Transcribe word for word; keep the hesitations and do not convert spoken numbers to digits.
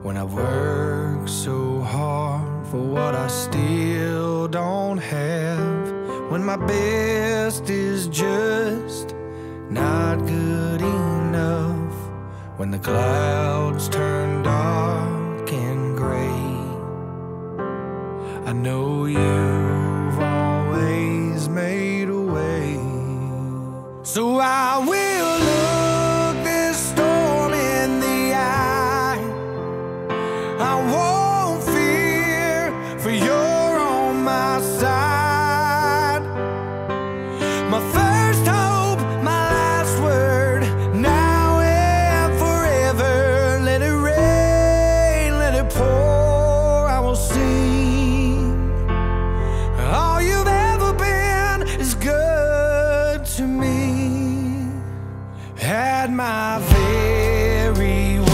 when I work so hard for what I still don't have, when my best is just not good enough, when the clouds turn dark and gray. I know you've always made a way, so I will look this storm in the eye. I won't fear, for you're on my side. My first hope, my last word, now and forever. Let it rain, let it pour, I will sing. All you've ever been is good to me. Had my very